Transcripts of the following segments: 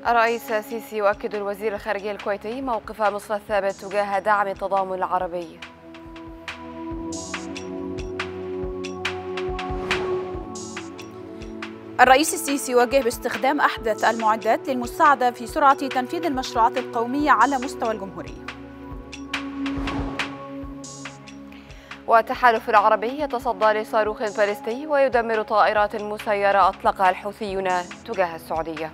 الرئيس السيسي يؤكد الوزير الخارجية الكويتي موقف مصر الثابت تجاه دعم التضامن العربي. الرئيس السيسي يوجه باستخدام أحدث المعدات للمساعدة في سرعة تنفيذ المشروعات القومية على مستوى الجمهورية. والتحالف العربي يتصدى لصاروخ باليستي ويدمر طائرات مسيرة أطلقها الحوثيون تجاه السعودية.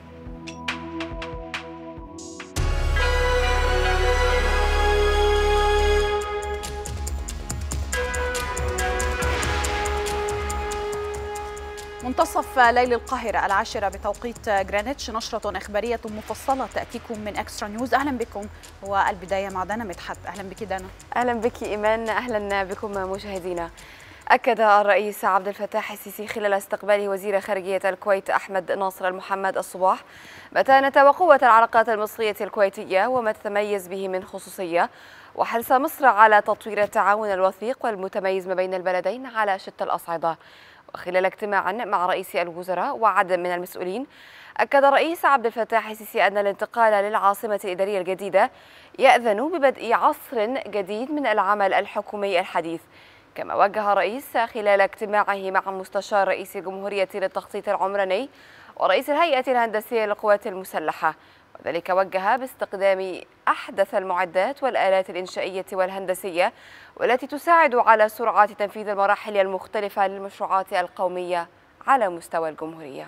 منتصف ليل القاهرة 10 بتوقيت غرينتش، نشرة إخبارية مفصلة تأتيكم من إكسترا نيوز. أهلا بكم، والبداية مع دانا مدحت. أهلا بك دانا. أهلا بك إيمان، أهلا بكم مشاهدينا. أكد الرئيس عبد الفتاح السيسي خلال استقبال وزير خارجية الكويت أحمد ناصر المحمد الصباح متانة وقوة العلاقات المصرية الكويتية وما تتميز به من خصوصية، وحرص مصر على تطوير التعاون الوثيق والمتميز ما بين البلدين على شتى الأصعدة. وخلال اجتماع مع رئيس الوزراء وعدد من المسؤولين، أكد الرئيس عبد الفتاح السيسي أن الانتقال للعاصمة الإدارية الجديدة يأذن ببدء عصر جديد من العمل الحكومي الحديث. كما وجه الرئيس خلال اجتماعه مع مستشار رئيس الجمهورية للتخطيط العمراني ورئيس الهيئة الهندسية للقوات المسلحة، وذلك وجه باستخدام أحدث المعدات والآلات الإنشائية والهندسية والتي تساعد على سرعة تنفيذ المراحل المختلفة للمشروعات القومية على مستوى الجمهورية.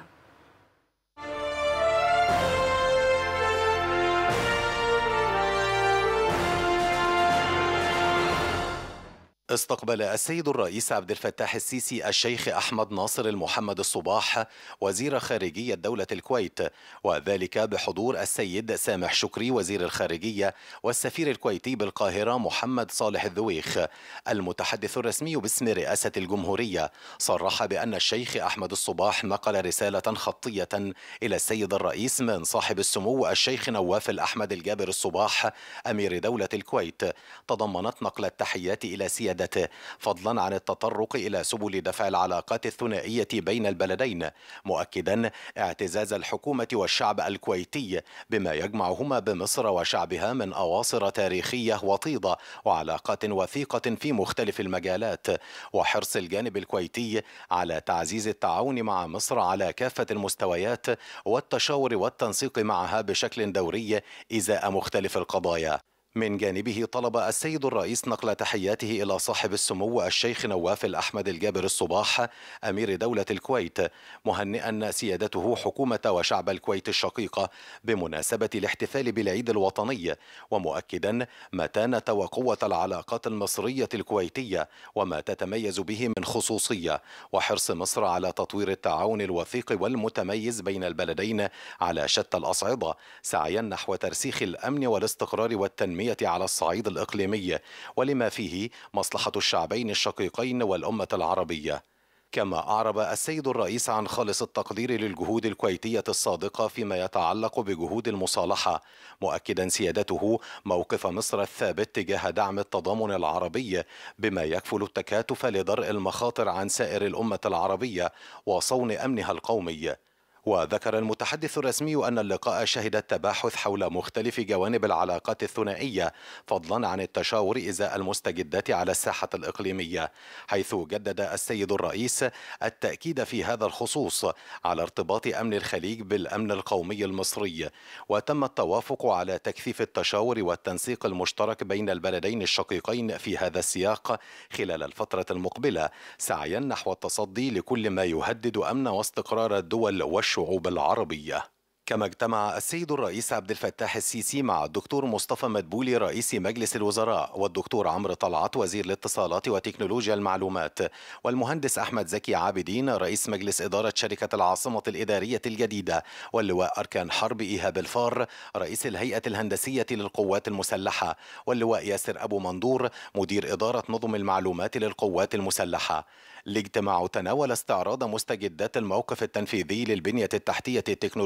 استقبل السيد الرئيس عبد الفتاح السيسي الشيخ أحمد ناصر المحمد الصباح وزير خارجية دولة الكويت، وذلك بحضور السيد سامح شكري وزير الخارجية والسفير الكويتي بالقاهرة محمد صالح الذويخ. المتحدث الرسمي باسم رئاسة الجمهورية صرح بأن الشيخ أحمد الصباح نقل رسالة خطية إلى السيد الرئيس من صاحب السمو الشيخ نواف الأحمد الجابر الصباح أمير دولة الكويت، تضمنت نقل التحيات إلى سيادته فضلا عن التطرق إلى سبل دفع العلاقات الثنائية بين البلدين، مؤكدا اعتزاز الحكومة والشعب الكويتي بما يجمعهما بمصر وشعبها من أواصر تاريخية وطيدة وعلاقات وثيقة في مختلف المجالات، وحرص الجانب الكويتي على تعزيز التعاون مع مصر على كافة المستويات والتشاور والتنسيق معها بشكل دوري إزاء مختلف القضايا. من جانبه طلب السيد الرئيس نقل تحياته إلى صاحب السمو الشيخ نواف الأحمد الجابر الصباح أمير دولة الكويت، مهنئا سيادته حكومة وشعب الكويت الشقيقة بمناسبة الاحتفال بالعيد الوطني، ومؤكدا متانة وقوة العلاقات المصرية الكويتية وما تتميز به من خصوصية، وحرص مصر على تطوير التعاون الوثيق والمتميز بين البلدين على شتى الأصعدة، سعيا نحو ترسيخ الأمن والاستقرار والتنمية على الصعيد الإقليمي ولما فيه مصلحة الشعبين الشقيقين والأمة العربية. كما أعرب السيد الرئيس عن خالص التقدير للجهود الكويتية الصادقة فيما يتعلق بجهود المصالحة، مؤكدا سيادته موقف مصر الثابت تجاه دعم التضامن العربي بما يكفل التكاتف لدرء المخاطر عن سائر الأمة العربية وصون أمنها القومي. وذكر المتحدث الرسمي أن اللقاء شهد التباحث حول مختلف جوانب العلاقات الثنائية فضلا عن التشاور إزاء المستجدات على الساحة الإقليمية، حيث جدد السيد الرئيس التأكيد في هذا الخصوص على ارتباط أمن الخليج بالأمن القومي المصري، وتم التوافق على تكثيف التشاور والتنسيق المشترك بين البلدين الشقيقين في هذا السياق خلال الفترة المقبلة، سعيا نحو التصدي لكل ما يهدد أمن واستقرار الدول والشعوب العربية. كما اجتمع السيد الرئيس عبد الفتاح السيسي مع الدكتور مصطفى مدبولي رئيس مجلس الوزراء والدكتور عمرو طلعت وزير الاتصالات وتكنولوجيا المعلومات والمهندس أحمد زكي عابدين رئيس مجلس إدارة شركة العاصمة الإدارية الجديدة واللواء أركان حرب إيهاب الفار رئيس الهيئة الهندسية للقوات المسلحة واللواء ياسر أبو مندور مدير إدارة نظم المعلومات للقوات المسلحة. الاجتماع تناول استعراض مستجدات الموقف التنفيذي للبنية التحتية التكنولوجية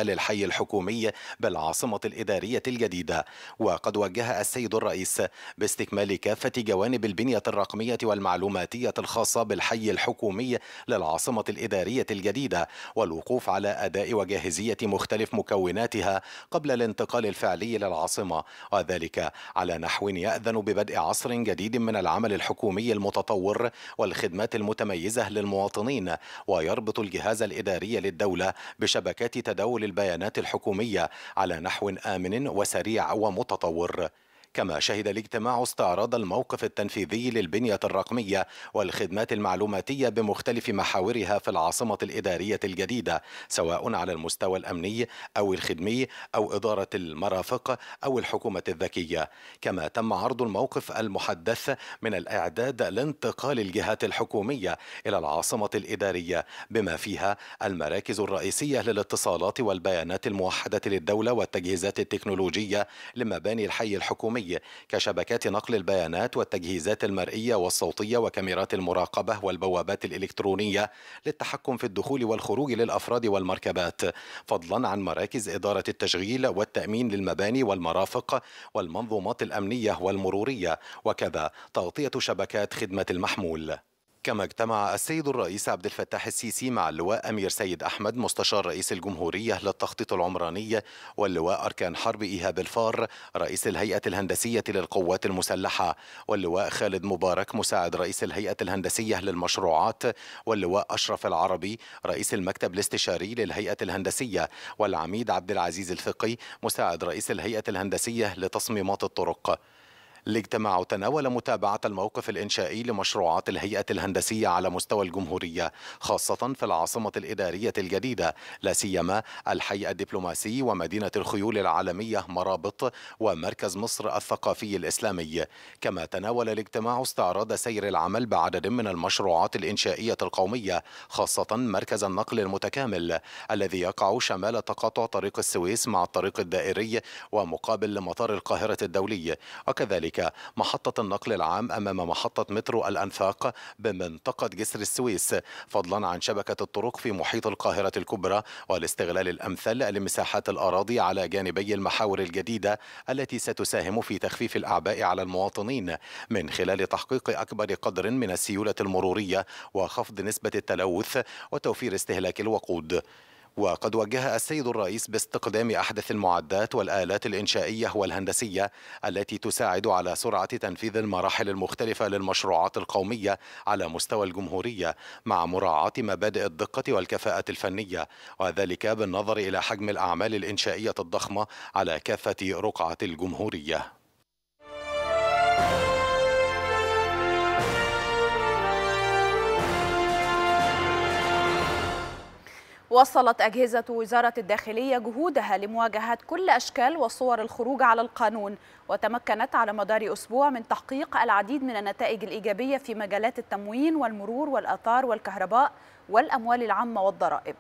للحي الحكومي بالعاصمة الإدارية الجديدة. وقد وجه السيد الرئيس باستكمال كافة جوانب البنية الرقمية والمعلوماتية الخاصة بالحي الحكومي للعاصمة الإدارية الجديدة، والوقوف على أداء وجاهزية مختلف مكوناتها قبل الانتقال الفعلي للعاصمة، وذلك على نحو يأذن ببدء عصر جديد من العمل الحكومي المتطور والخدمات المتميزة للمواطنين، ويربط الجهاز الإداري للدولة بشبكات تداول البيانات الحكومية على نحو آمن وسريع ومتطور. كما شهد الاجتماع استعراض الموقف التنفيذي للبنية الرقمية والخدمات المعلوماتية بمختلف محاورها في العاصمة الإدارية الجديدة، سواء على المستوى الأمني أو الخدمي أو إدارة المرافق أو الحكومة الذكية. كما تم عرض الموقف المحدث من الإعداد لانتقال الجهات الحكومية إلى العاصمة الإدارية، بما فيها المراكز الرئيسية للاتصالات والبيانات الموحدة للدولة والتجهيزات التكنولوجية لمباني الحي الحكومي، كشبكات نقل البيانات والتجهيزات المرئية والصوتية وكاميرات المراقبة والبوابات الإلكترونية للتحكم في الدخول والخروج للأفراد والمركبات، فضلا عن مراكز إدارة التشغيل والتأمين للمباني والمرافق والمنظومات الأمنية والمرورية، وكذا تغطية شبكات خدمة المحمول. كما اجتمع السيد الرئيس عبد الفتاح السيسي مع اللواء أمير سيد أحمد مستشار رئيس الجمهورية للتخطيط العمراني، واللواء أركان حرب إيهاب الفار رئيس الهيئة الهندسية للقوات المسلحة، واللواء خالد مبارك مساعد رئيس الهيئة الهندسية للمشروعات، واللواء أشرف العربي رئيس المكتب الاستشاري للهيئة الهندسية، والعميد عبد العزيز الفقي مساعد رئيس الهيئة الهندسية لتصميمات الطرق. الاجتماع تناول متابعة الموقف الإنشائي لمشروعات الهيئة الهندسية على مستوى الجمهورية، خاصة في العاصمة الإدارية الجديدة، لا سيما الحي الدبلوماسي ومدينة الخيول العالمية مرابط ومركز مصر الثقافي الإسلامي. كما تناول الاجتماع استعراض سير العمل بعدد من المشروعات الإنشائية القومية، خاصة مركز النقل المتكامل الذي يقع شمال تقاطع طريق السويس مع الطريق الدائري ومقابل لمطار القاهرة الدولي، وكذلك محطة النقل العام أمام محطة مترو الأنفاق بمنطقة جسر السويس، فضلا عن شبكة الطرق في محيط القاهرة الكبرى والاستغلال الأمثل لمساحات الأراضي على جانبي المحاور الجديدة التي ستساهم في تخفيف الأعباء على المواطنين من خلال تحقيق أكبر قدر من السيولة المرورية وخفض نسبة التلوث وتوفير استهلاك الوقود. وقد وجه السيد الرئيس باستخدام أحدث المعدات والآلات الإنشائية والهندسية التي تساعد على سرعة تنفيذ المراحل المختلفة للمشروعات القومية على مستوى الجمهورية، مع مراعاة مبادئ الدقة والكفاءة الفنية، وذلك بالنظر إلى حجم الأعمال الإنشائية الضخمة على كافة رقعة الجمهورية. وصلت أجهزة وزارة الداخلية جهودها لمواجهة كل أشكال وصور الخروج على القانون، وتمكنت على مدار أسبوع من تحقيق العديد من النتائج الإيجابية في مجالات التموين والمرور والآثار والكهرباء والأموال العامة والضرائب.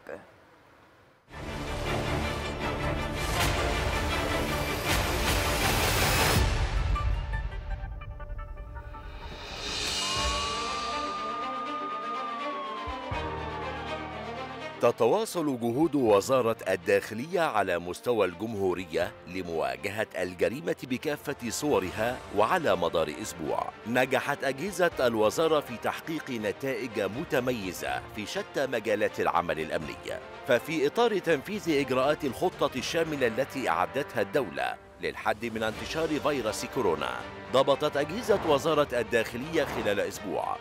تتواصل جهود وزارة الداخلية على مستوى الجمهورية لمواجهة الجريمة بكافة صورها، وعلى مدار أسبوع نجحت أجهزة الوزارة في تحقيق نتائج متميزة في شتى مجالات العمل الأمني. ففي إطار تنفيذ إجراءات الخطة الشاملة التي أعدتها الدولة للحد من انتشار فيروس كورونا، ضبطت أجهزة وزارة الداخلية خلال أسبوع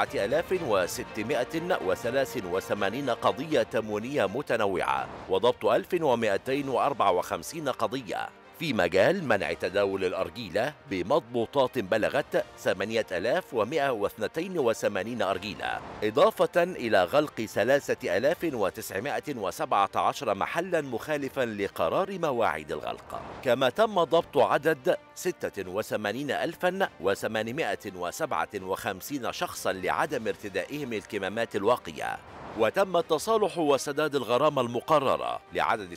7683 قضية تموينية متنوعة، وضبط 1254 قضية في مجال منع تداول الأرجيلة بمضبوطات بلغت 8182 أرجيلة، إضافة إلى غلق 3917 محلا مخالفا لقرار مواعيد الغلق. كما تم ضبط عدد 86857 شخصا لعدم ارتدائهم الكمامات الواقية، وتم التصالح وسداد الغرامة المقررة لعدد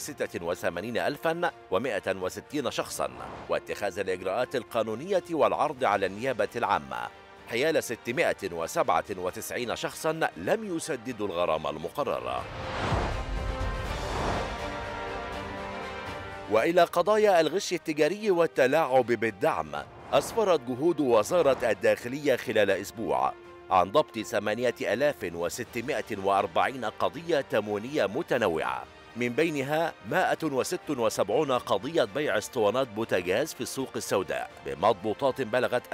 86160 شخصا، واتخاذ الإجراءات القانونية والعرض على النيابة العامة حيال 697 شخصا لم يسددوا الغرامة المقررة. وإلى قضايا الغش التجاري والتلاعب بالدعم، أسفرت جهود وزارة الداخلية خلال أسبوع عن ضبط 8640 قضية تموينية متنوعة، من بينها 176 قضية بيع اسطوانات بوتاجاز في السوق السوداء بمضبوطات بلغت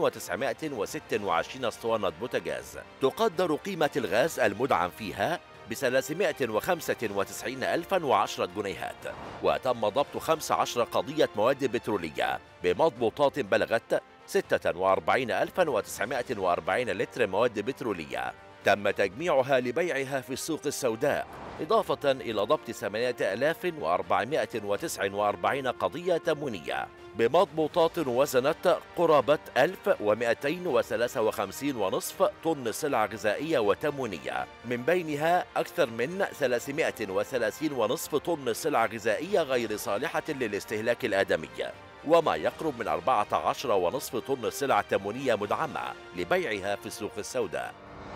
2926 اسطوانة بوتاجاز، تقدر قيمة الغاز المدعم فيها ب 395,010 جنيهات. وتم ضبط 15 قضية مواد بترولية بمضبوطات بلغت 46,940 لتر مواد بترولية، تم تجميعها لبيعها في السوق السوداء، إضافة إلى ضبط 8449 قضية تموينية بمضبوطات وزنت قرابة 1253.5 طن سلع غذائية وتموينية، من بينها أكثر من 330.5 طن سلع غذائية غير صالحة للاستهلاك الآدمي، وما يقرب من 14.5 طن سلع تموينية مدعمة لبيعها في السوق السوداء.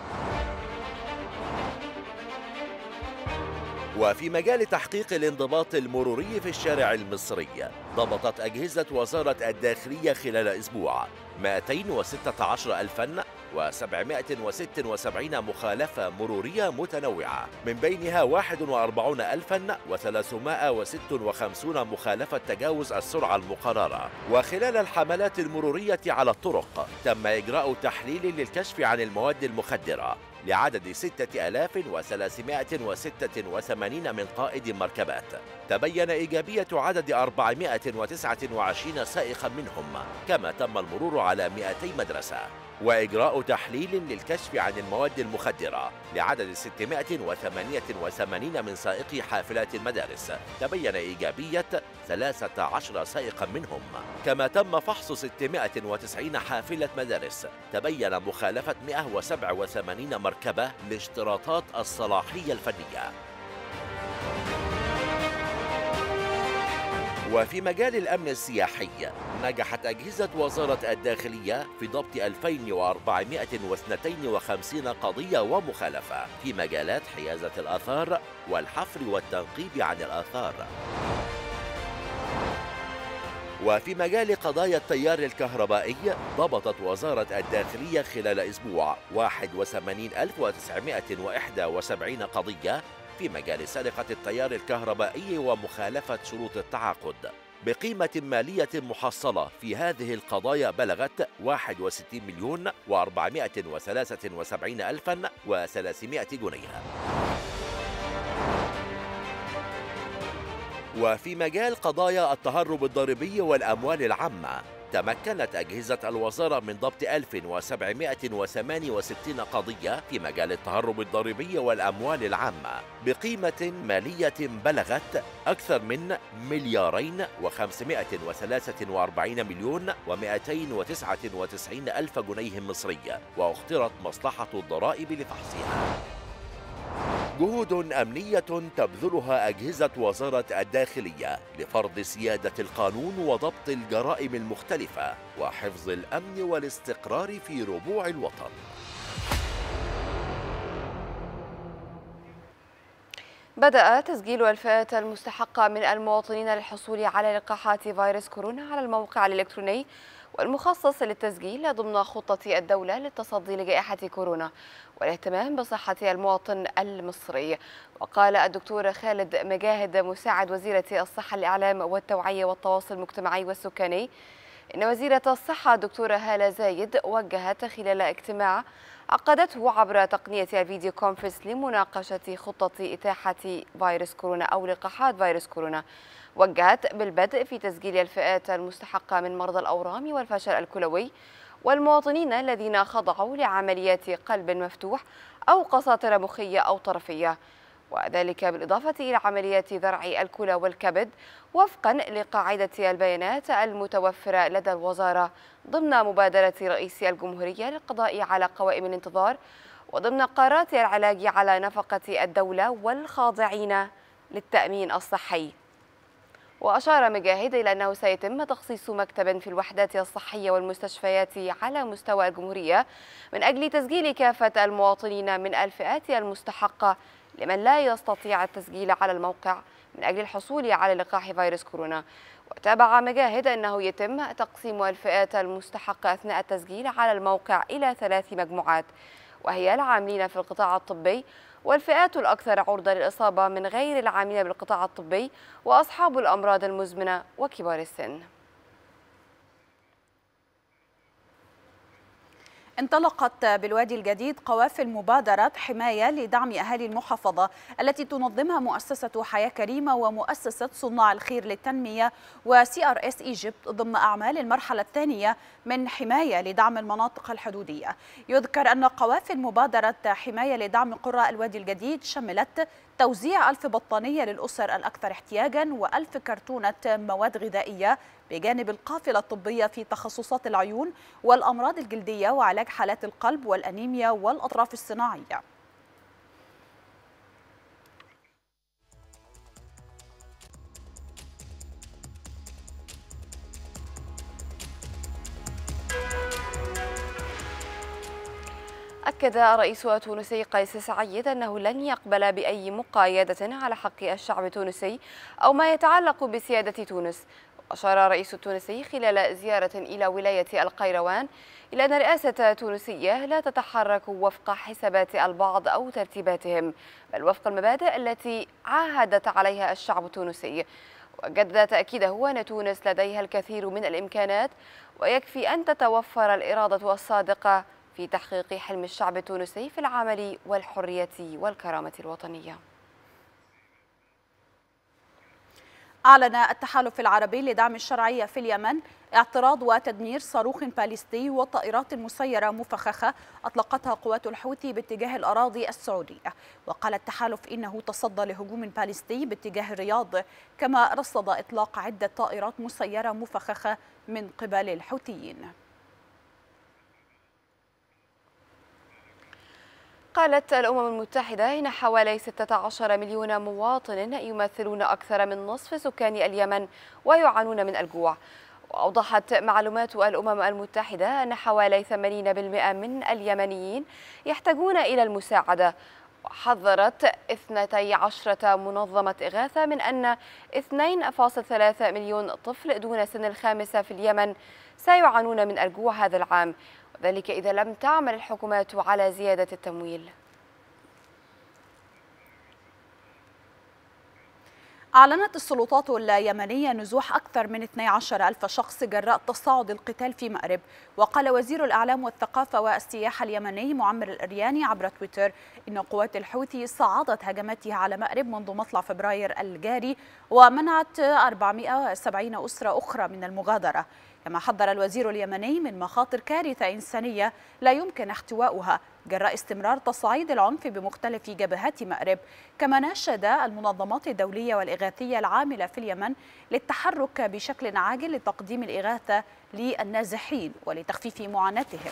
وفي مجال تحقيق الانضباط المروري في الشارع المصري، ضبطت أجهزة وزارة الداخلية خلال أسبوع 216,776 مخالفة مرورية متنوعة، من بينها 41,356 مخالفة تجاوز السرعة المقررة. وخلال الحملات المرورية على الطرق تم إجراء تحليل للكشف عن المواد المخدرة لعدد 6386 من قائد مركبات، تبين إيجابية عدد 429 سائقا منهم، كما تم المرور على 200 مدرسة، وإجراء تحليل للكشف عن المواد المخدرة لعدد 688 من سائقي حافلات المدارس، تبين إيجابية 13 سائقا منهم، كما تم فحص 690 حافلة مدارس، تبين مخالفة 187 مركبة لاشتراطات الصلاحية الفنية. وفي مجال الأمن السياحي، نجحت أجهزة وزارة الداخلية في ضبط 2452 قضية ومخالفة في مجالات حيازة الآثار والحفر والتنقيب عن الآثار. وفي مجال قضايا التيار الكهربائي، ضبطت وزارة الداخلية خلال أسبوع 81,971 قضية في مجال سرقة التيار الكهربائي ومخالفة شروط التعاقد، بقيمة مالية محصلة في هذه القضايا بلغت 61,473,300 جنيه. وفي مجال قضايا التهرب الضريبي والأموال العامة، تمكنت أجهزة الوزارة من ضبط 1768 قضية في مجال التهرب الضريبي والأموال العامة بقيمة مالية بلغت أكثر من 2,243,299,000 جنيه مصري، واخترت مصلحة الضرائب لفحصها. جهود أمنية تبذلها أجهزة وزارة الداخلية لفرض سيادة القانون وضبط الجرائم المختلفة وحفظ الأمن والاستقرار في ربوع الوطن. بدأ تسجيل الفئات المستحقة من المواطنين للحصول على لقاحات فيروس كورونا على الموقع الإلكتروني والمخصص للتسجيل ضمن خطة الدولة للتصدي لجائحة كورونا والاهتمام بصحة المواطن المصري. وقال الدكتور خالد مجاهد مساعد وزيرة الصحة الإعلام والتوعية والتواصل المجتمعي والسكاني إن وزيرة الصحة الدكتورة هالة زايد وجهت خلال اجتماع عقدته عبر تقنية الفيديو كونفرنس لمناقشة خطة إتاحة فيروس كورونا أو لقاحات فيروس كورونا، وجهت بالبدء في تسجيل الفئات المستحقة من مرضى الأورام والفشل الكلوي والمواطنين الذين خضعوا لعمليات قلب مفتوح أو قساطرة مخية أو طرفية، وذلك بالإضافة إلى عمليات ذرع الكلى والكبد وفقا لقاعدة البيانات المتوفرة لدى الوزارة ضمن مبادرة رئيس الجمهورية للقضاء على قوائم الانتظار وضمن قرارات العلاج على نفقة الدولة والخاضعين للتأمين الصحي. وأشار مجاهد إلى أنه سيتم تخصيص مكتب في الوحدات الصحية والمستشفيات على مستوى الجمهورية من أجل تسجيل كافة المواطنين من الفئات المستحقة لمن لا يستطيع التسجيل على الموقع من أجل الحصول على لقاح فيروس كورونا. وتابع مجاهد أنه يتم تقسيم الفئات المستحقة أثناء التسجيل على الموقع إلى 3 مجموعات، وهي العاملين في القطاع الطبي، والفئات الأكثر عرضة للإصابة من غير العاملين بالقطاع الطبي، وأصحاب الأمراض المزمنة وكبار السن. انطلقت بالوادي الجديد قوافل مبادرة حماية لدعم أهالي المحافظة التي تنظمها مؤسسة حياة كريمة ومؤسسة صناع الخير للتنمية وCRS Egypt ضمن أعمال المرحلة الثانية من حماية لدعم المناطق الحدودية. يذكر أن قوافل مبادرة حماية لدعم قرى الوادي الجديد شملت توزيع 1000 بطانية للأسر الأكثر احتياجاً و1000 كرتونة مواد غذائية، بجانب القافلة الطبية في تخصصات العيون والأمراض الجلدية وعلاج حالات القلب والأنيميا والأطراف الصناعية. أكد الرئيس التونسي قيس سعيد أنه لن يقبل بأي مقايضة على حق الشعب التونسي أو ما يتعلق بسيادة تونس. أشار الرئيس التونسي خلال زيارة إلى ولاية القيروان إلى أن الرئاسة التونسية لا تتحرك وفق حسابات البعض أو ترتيباتهم، بل وفق المبادئ التي عاهدت عليها الشعب التونسي. وجدد تأكيده أن تونس لديها الكثير من الإمكانات، ويكفي أن تتوفر الإرادة الصادقة في تحقيق حلم الشعب التونسي في العمل والحرية والكرامة الوطنية. أعلن التحالف العربي لدعم الشرعية في اليمن اعتراض وتدمير صاروخ باليستي وطائرات مسيرة مفخخة أطلقتها قوات الحوثي باتجاه الأراضي السعودية. وقال التحالف إنه تصدى لهجوم باليستي باتجاه الرياض، كما رصد إطلاق عدة طائرات مسيرة مفخخة من قبل الحوثيين. قالت الأمم المتحدة إن حوالي 16 مليون مواطن يمثلون أكثر من نصف سكان اليمن ويعانون من الجوع. وأوضحت معلومات الأمم المتحدة أن حوالي 80% من اليمنيين يحتاجون إلى المساعدة. وحذرت 12 منظمة إغاثة من أن 2.3 مليون طفل دون سن الخامسة في اليمن سيعانون من الجوع هذا العام، وذلك إذا لم تعمل الحكومات على زيادة التمويل. أعلنت السلطات اليمنية نزوح أكثر من 12,000 شخص جراء تصاعد القتال في مأرب. وقال وزير الإعلام والثقافة والسياحة اليمني معمر الأرياني عبر تويتر إن قوات الحوثي صعدت هجماتها على مأرب منذ مطلع فبراير الجاري ومنعت 470 أسرة أخرى من المغادرة. كما حذر الوزير اليمني من مخاطر كارثة إنسانية لا يمكن احتوائها جراء استمرار تصعيد العنف بمختلف جبهات مأرب. كما ناشد المنظمات الدولية والإغاثية العاملة في اليمن للتحرك بشكل عاجل لتقديم الإغاثة للنازحين ولتخفيف معاناتهم.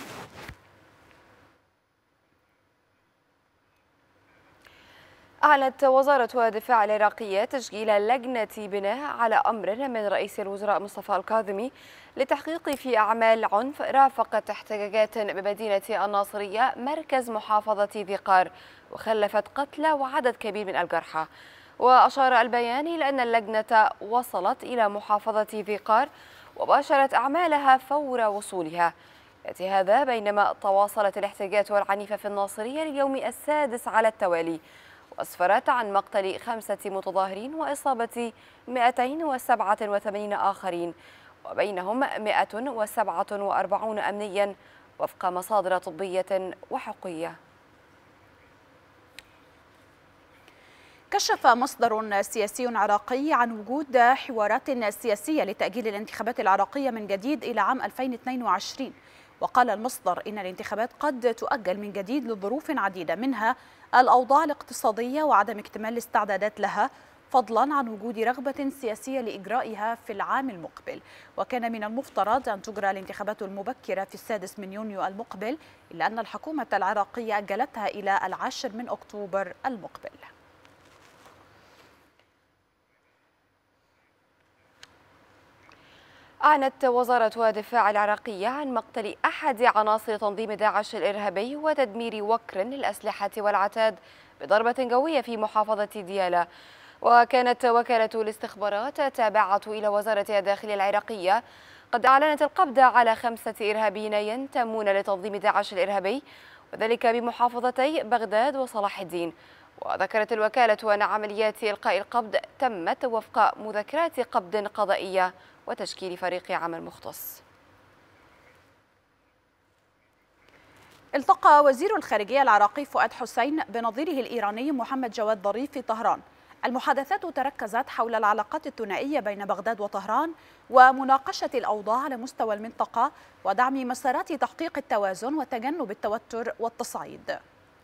أعلنت وزارة الدفاع العراقية تشكيل لجنة بناء على أمر من رئيس الوزراء مصطفى الكاظمي لتحقيق في أعمال عنف رافقت احتجاجات بمدينة الناصرية مركز محافظة ذي قار، وخلفت قتلى وعدد كبير من الجرحى. وأشار البيان إلى أن اللجنة وصلت إلى محافظة ذي قار وباشرت أعمالها فور وصولها. يأتي هذا بينما تواصلت الاحتجاجات العنيفة في الناصرية لليوم السادس على التوالي، وأسفرت عن مقتل 5 متظاهرين وإصابة 287 آخرين، وبينهم 147 أمنيا وفق مصادر طبية وحقوقية. كشف مصدر سياسي عراقي عن وجود حوارات سياسية لتأجيل الانتخابات العراقية من جديد إلى عام 2022. وقال المصدر إن الانتخابات قد تؤجل من جديد لظروف عديدة، منها الأوضاع الاقتصادية وعدم اكتمال الاستعدادات لها، فضلا عن وجود رغبة سياسية لإجرائها في العام المقبل. وكان من المفترض أن تجرى الانتخابات المبكرة في 6 من يونيو المقبل، إلا أن الحكومة العراقية أجلتها إلى 10 من أكتوبر المقبل. أعلنت وزارة الدفاع العراقية عن مقتل أحد عناصر تنظيم داعش الإرهابي وتدمير وكر للأسلحة والعتاد بضربة جوية في محافظة ديالى. وكانت وكالة الاستخبارات التابعة إلى وزارة الداخلية العراقية قد أعلنت القبض على 5 إرهابيين ينتمون لتنظيم داعش الإرهابي، وذلك بمحافظتي بغداد وصلاح الدين. وذكرت الوكالة أن عمليات إلقاء القبض تمت وفق مذكرات قبض قضائية وتشكيل فريق عمل مختص. التقى وزير الخارجية العراقي فؤاد حسين بنظيره الإيراني محمد جواد ظريف في طهران. المحادثات تركزت حول العلاقات الثنائية بين بغداد وطهران ومناقشة الأوضاع على مستوى المنطقة ودعم مسارات تحقيق التوازن وتجنب التوتر والتصعيد.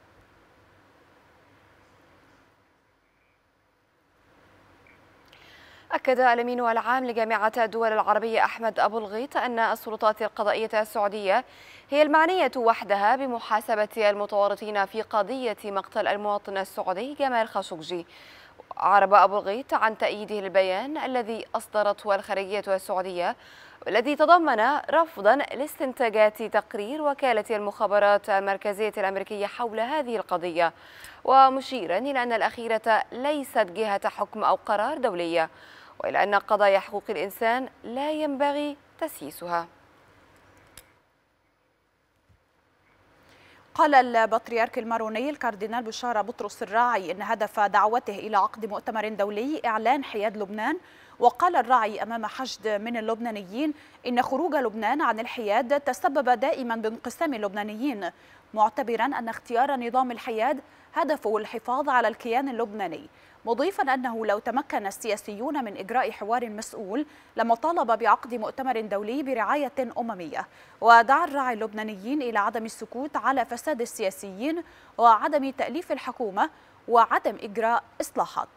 أكد الأمين العام لجامعة الدول العربية أحمد أبو الغيط أن السلطات القضائية السعودية هي المعنية وحدها بمحاسبة المتورطين في قضية مقتل المواطن السعودي جمال خاشقجي. أعرب أبو الغيط عن تأييده البيان الذي أصدرته الخارجية السعودية والذي تضمن رفضا لاستنتاجات تقرير وكالة المخابرات المركزية الأمريكية حول هذه القضية، ومشيرا إلى أن الأخيرة ليست جهة حكم أو قرار دولية، وإلى أن قضايا حقوق الإنسان لا ينبغي تسييسها. قال البطريرك الماروني الكاردينال بشارة بطرس الراعي إن هدف دعوته إلى عقد مؤتمر دولي إعلان حياد لبنان. وقال الراعي أمام حشد من اللبنانيين إن خروج لبنان عن الحياد تسبب دائما بانقسام اللبنانيين، معتبرا أن اختيار نظام الحياد هدفه الحفاظ على الكيان اللبناني، مضيفا أنه لو تمكن السياسيون من إجراء حوار مسؤول لما طالب بعقد مؤتمر دولي برعاية أممية. ودعا الراعي اللبنانيين إلى عدم السكوت على فساد السياسيين وعدم تأليف الحكومة وعدم إجراء إصلاحات.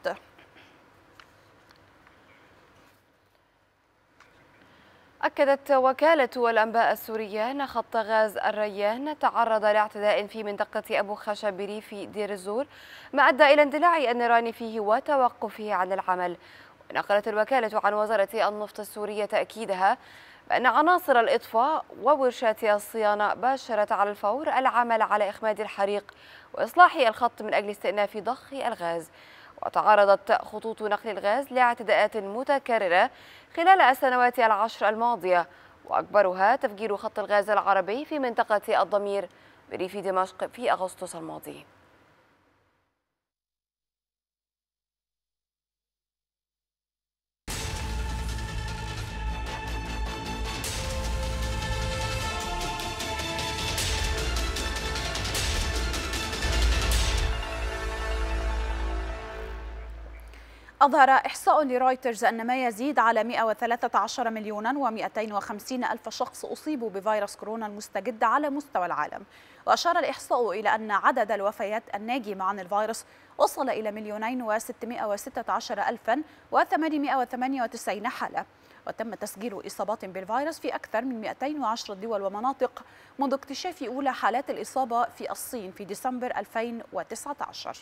أكدت وكالة الأنباء السورية أن خط غاز الريان تعرض لاعتداء في منطقة أبو خشب بريف دير الزور، ما أدى إلى اندلاع النيران فيه وتوقفه عن العمل. ونقلت الوكالة عن وزارة النفط السورية تأكيدها بأن عناصر الإطفاء وورشات الصيانة باشرت على الفور العمل على إخماد الحريق وإصلاح الخط من أجل استئناف ضخ الغاز. وتعرضت خطوط نقل الغاز لاعتداءات متكررة خلال السنوات العشر الماضية، وأكبرها تفجير خط الغاز العربي في منطقة الضمير بريف دمشق في أغسطس الماضي. أظهر إحصاء لرويترز أن ما يزيد على 113 مليون و250 ألف شخص أصيبوا بفيروس كورونا المستجد على مستوى العالم. وأشار الإحصاء إلى أن عدد الوفيات الناجمة عن الفيروس وصل إلى 2,616,898 حالة، وتم تسجيل إصابات بالفيروس في أكثر من 210 دول ومناطق منذ اكتشاف أولى حالات الإصابة في الصين في ديسمبر 2019.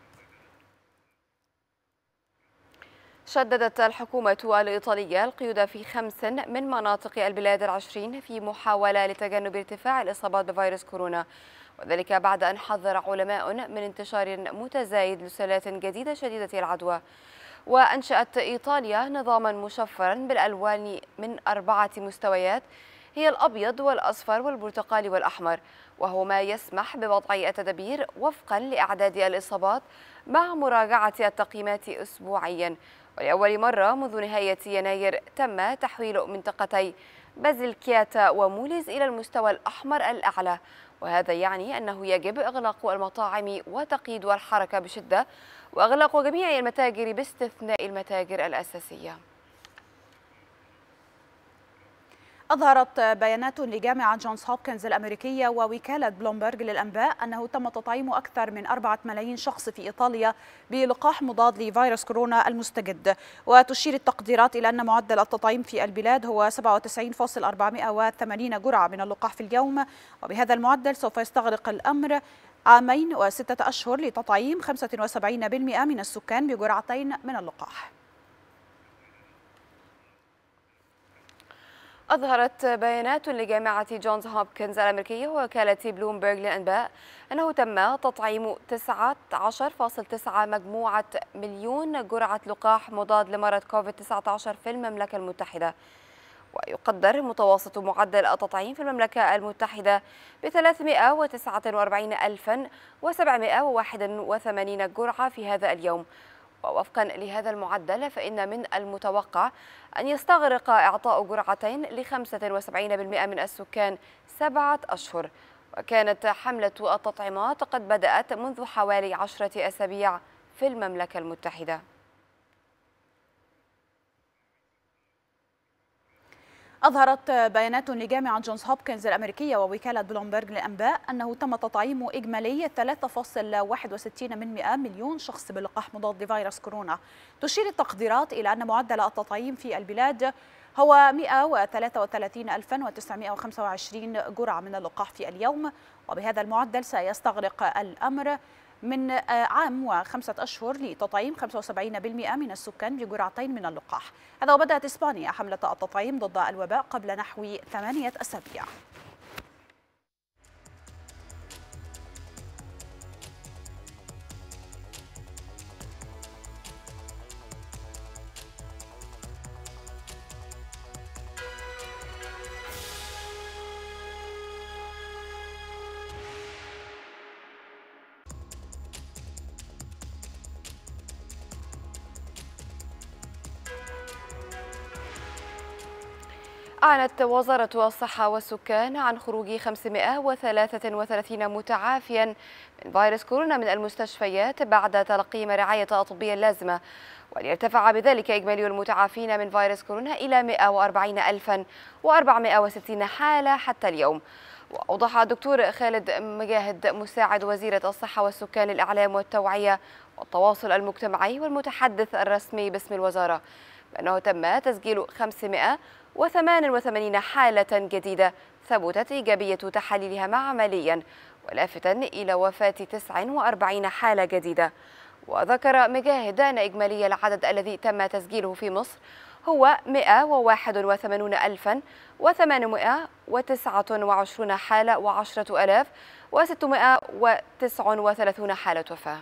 شددت الحكومة الإيطالية القيود في 5 من مناطق البلاد ال20 في محاولة لتجنب ارتفاع الإصابات بفيروس كورونا، وذلك بعد أن حذر علماء من انتشار متزايد لسلالات جديدة شديدة العدوى. وأنشأت إيطاليا نظاما مشفرا بالألوان من 4 مستويات هي الأبيض والأصفر والبرتقالي والأحمر، وهو ما يسمح بوضع التدابير وفقا لأعداد الإصابات مع مراجعة التقييمات أسبوعيا. ولأول مرة منذ نهاية يناير تم تحويل منطقتي بازيلكياتا وموليز إلى المستوى الأحمر الأعلى، وهذا يعني أنه يجب إغلاق المطاعم وتقييد الحركة بشدة وإغلاق جميع المتاجر باستثناء المتاجر الأساسية. أظهرت بيانات لجامعة جونز هوبكنز الأمريكية ووكالة بلومبرج للأنباء أنه تم تطعيم أكثر من 4 ملايين شخص في إيطاليا بلقاح مضاد لفيروس كورونا المستجد. وتشير التقديرات إلى أن معدل التطعيم في البلاد هو 97.480 جرعة من اللقاح في اليوم، وبهذا المعدل سوف يستغرق الأمر 2 و6 أشهر لتطعيم 75% من السكان بجرعتين من اللقاح. أظهرت بيانات لجامعة جونز هوبكنز الأمريكية ووكالة بلومبرج للأنباء أنه تم تطعيم 19.9 مجموعة مليون جرعة لقاح مضاد لمرض كوفيد-19 في المملكة المتحدة. ويقدر متوسط معدل التطعيم في المملكة المتحدة ب 349,781 جرعة في هذا اليوم. ووفقا لهذا المعدل فإن من المتوقع أن يستغرق إعطاء جرعتين ل 75% من السكان 7 أشهر. وكانت حملة التطعيمات قد بدأت منذ حوالي 10 أسابيع في المملكة المتحدة. أظهرت بيانات لجامعة جونز هوبكنز الأمريكية ووكالة بلومبرج للأنباء أنه تم تطعيم إجمالي 3.61 مليون شخص بلقاح مضاد لفيروس كورونا. تشير التقديرات إلى أن معدل التطعيم في البلاد هو 133,925 جرعة من اللقاح في اليوم، وبهذا المعدل سيستغرق الأمر من عام و5 أشهر لتطعيم 75% من السكان بجرعتين من اللقاح. هذا وبدأت إسبانيا حملة التطعيم ضد الوباء قبل نحو 8 أسابيع. أعلنت وزارة الصحة والسكان عن خروج 533 متعافيا من فيروس كورونا من المستشفيات بعد تلقيهم الرعاية الطبية اللازمة، وليرتفع بذلك إجمالي المتعافين من فيروس كورونا إلى 140,460 حالة حتى اليوم. وأوضح الدكتور خالد مجاهد مساعد وزيرة الصحة والسكان للإعلام والتوعية والتواصل المجتمعي والمتحدث الرسمي باسم الوزارة بأنه تم تسجيل 588 حالة جديدة ثبتت إيجابية تحاليلها معمليا، ولافتا إلى وفاة 49 حالة جديدة. وذكر مجاهد أن إجمالي العدد الذي تم تسجيله في مصر هو 181,829 حالة و10,639 حالة وفاة.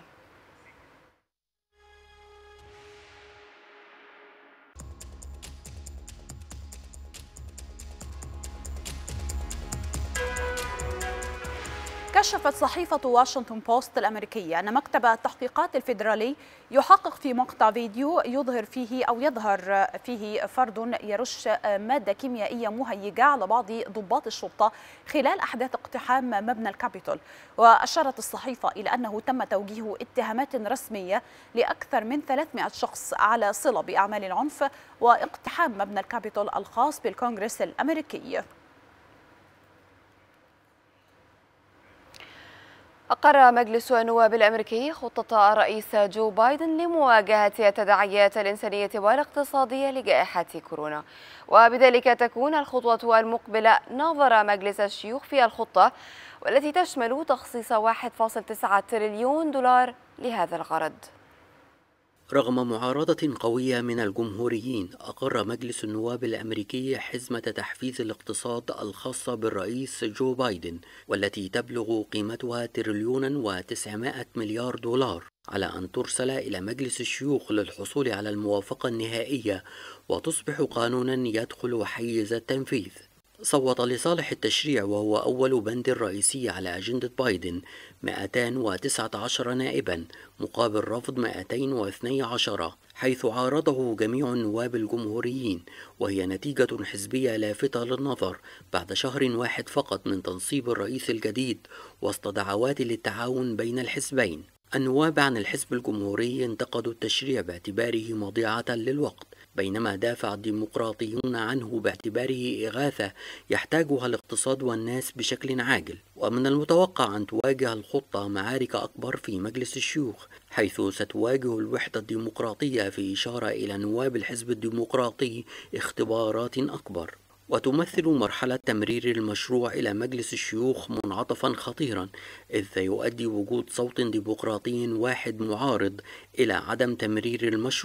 كشفت صحيفة واشنطن بوست الأمريكية أن مكتب التحقيقات الفيدرالي يحقق في مقطع فيديو يظهر فيه فرد يرش مادة كيميائية مهيجة على بعض ضباط الشرطة خلال أحداث اقتحام مبنى الكابيتول. وأشارت الصحيفة إلى أنه تم توجيه اتهامات رسمية لأكثر من 300 شخص على صلة بأعمال العنف واقتحام مبنى الكابيتول الخاص بالكونغرس الأمريكي. أقر مجلس النواب الأمريكي خطة الرئيس جو بايدن لمواجهة التداعيات الإنسانية والاقتصادية لجائحة كورونا، وبذلك تكون الخطوة المقبلة نظر مجلس الشيوخ في الخطة، والتي تشمل تخصيص 1.9 تريليون دولار لهذا الغرض. رغم معارضة قوية من الجمهوريين، أقر مجلس النواب الأمريكي حزمة تحفيز الاقتصاد الخاصة بالرئيس جو بايدن، والتي تبلغ قيمتها 1,900 مليار دولار، على أن ترسل إلى مجلس الشيوخ للحصول على الموافقة النهائية وتصبح قانونا يدخل حيز التنفيذ. صوت لصالح التشريع، وهو أول بند رئيسي على أجندة بايدن، 219 نائبا مقابل رفض 212، حيث عارضه جميع النواب الجمهوريين، وهي نتيجة حزبية لافتة للنظر بعد شهر واحد فقط من تنصيب الرئيس الجديد وسط دعوات للتعاون بين الحزبين. النواب عن الحزب الجمهوري انتقدوا التشريع باعتباره مضيعة للوقت، بينما دافع الديمقراطيون عنه باعتباره إغاثة يحتاجها الاقتصاد والناس بشكل عاجل. ومن المتوقع أن تواجه الخطة معارك أكبر في مجلس الشيوخ، حيث ستواجه الوحدة الديمقراطية في إشارة إلى نواب الحزب الديمقراطي اختبارات أكبر. وتمثل مرحلة تمرير المشروع إلى مجلس الشيوخ منعطفا خطيرا، إذ يؤدي وجود صوت ديمقراطي واحد معارض إلى عدم تمرير المشروع.